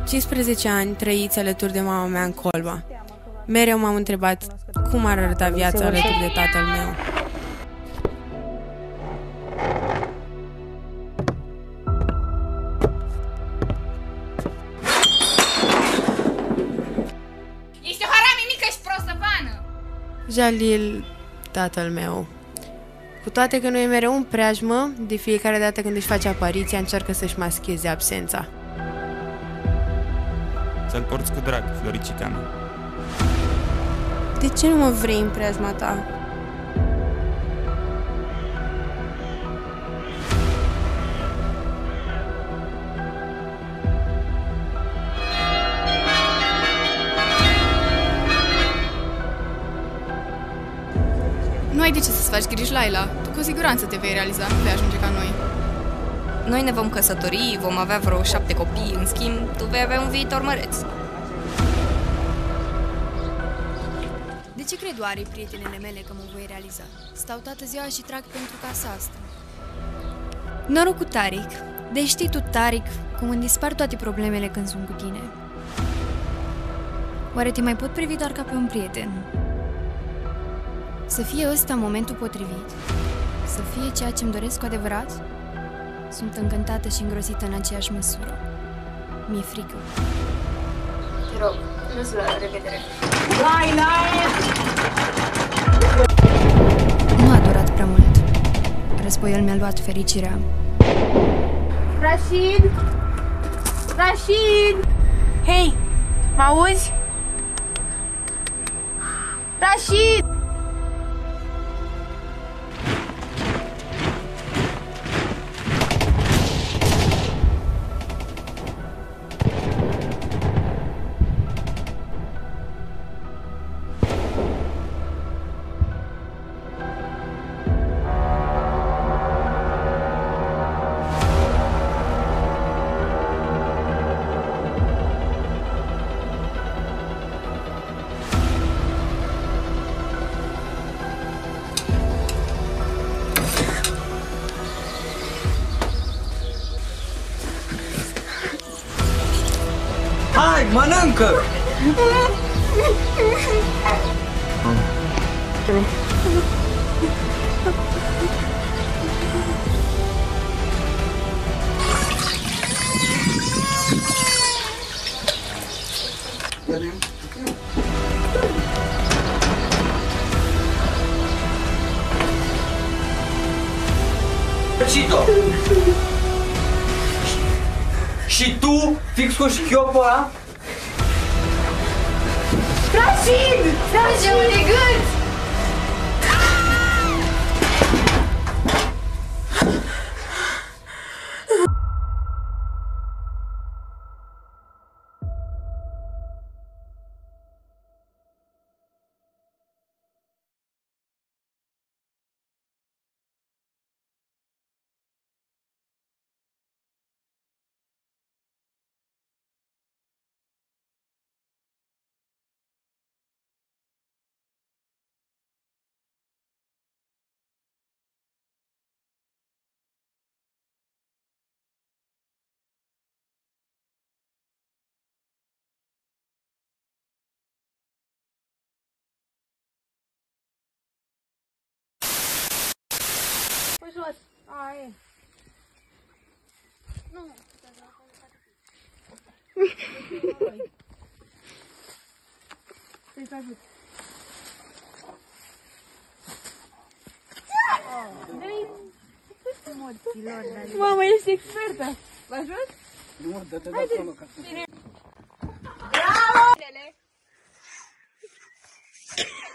15 ani trăiți alături de mama mea în Colba. Mereu m-am întrebat cum ar arăta viața alături de tatăl meu. Ești o harame mică și prostăvană! Jalil, tatăl meu. Cu toate că nu e mereu în preajmă, de fiecare dată când își face apariția, încearcă să-și mascheze absența. Să-l porți cu drag, Floricica mea. De ce nu mă vrei în preajma ta? Nu ai de ce să-ți faci griji, Laila. Tu cu siguranță te vei realiza, nu vei ajunge ca noi. Noi ne vom căsători, vom avea vreo 7 copii, în schimb, tu vei avea un viitor măreț. De ce cred oare prietenele mele că mă voi realiza? Stau toată ziua și trag pentru casa asta. Noroc cu Tariq. Deci știi tu, Tariq, cum îmi dispar toate problemele când sunt cu tine. Oare te mai pot privi doar ca pe un prieten? Să fie ăsta momentul potrivit? Să fie ceea ce-mi doresc cu adevărat? Sunt încântată și îngrozită în aceeași măsură. Mi-e frică. Te rog, nu-ți la revedere. Nu a durat prea mult. Războiul mi-a luat fericirea. Rashid! Rashid! Hei! Mă auzi? Rashid! Hai, mănâncă! Cito! Și tu, fix cu șchiopul ăla? Rashid! Rashid! De gând! Pe jos. Aia e. Nu. Să-i ajut. Mamă, ești expertă. Vă ajut? Nu, dă-te de acolo ca să... Bravo!